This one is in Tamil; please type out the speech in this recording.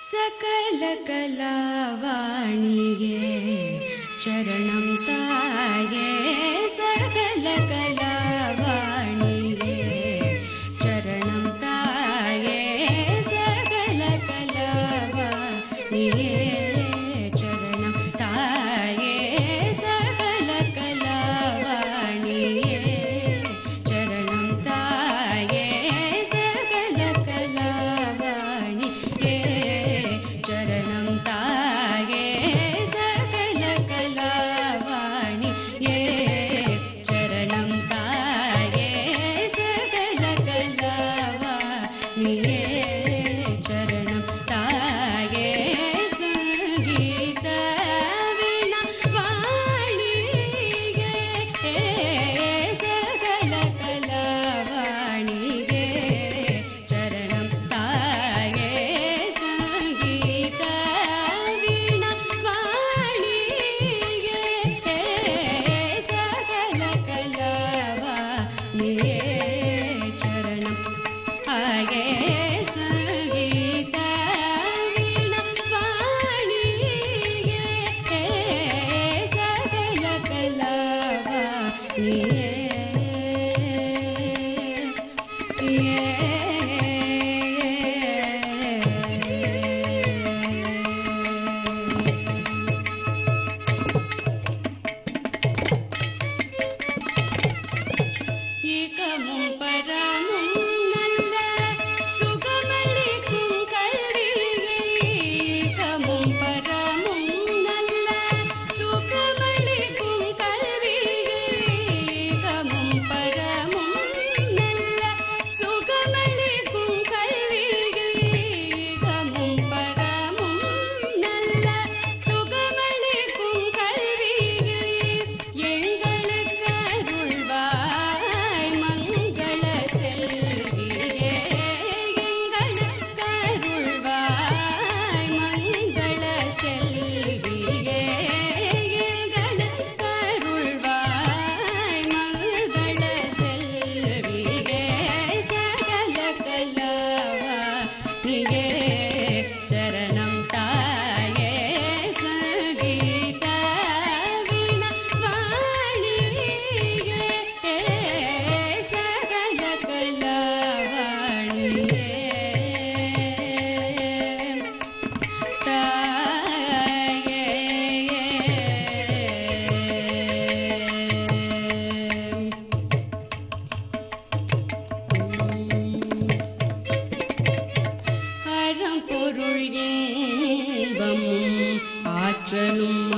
सकल कलावाणिये चरणं ताये सकल कलावाणिये चरणं ताये सकल कलावाणिये चरणं ताये सकल कलावाणिये चरणं ताये सकल कलावाणिये चरणं ताये सकल कलावाणिये चरणं ताये सकल कलावाणिये चरणं ताये संगीत वीणा वाणिये सकल कलावाणिये चरणं ताये संगीत वीणा वाणिये सकल कलावाणिये चरणं ताये संगीत वीणा वाणिये सकल कलावाणिये ஏகமும் பரமும் நல்ல சுகமளிக்கும் கல்வியை ஏகமும் பரமும் நல்ல சுகமளிக்கும் கல்வியை ஏகமும் பரமும் நல்ல சுகமளிக்கும் கல்வியை ஏகமும் பரமும் நல்ல சுகமளிக்கும் கல்வியை எங்களுக்கு அருள்வாய் மங்கள செல்வியே எங்களுக்கு அருள்வாய் மங்கள செல்வியே எங்களுக்கு அருள்வாய் மங்கள செல்வியே சகல கலாவாணியே சரணம் தாயே சங்கீத வீணா வாணியே சகல கலாவாணியே தாயே அறம் பொருள் இன்பமும் ஆற்றலும்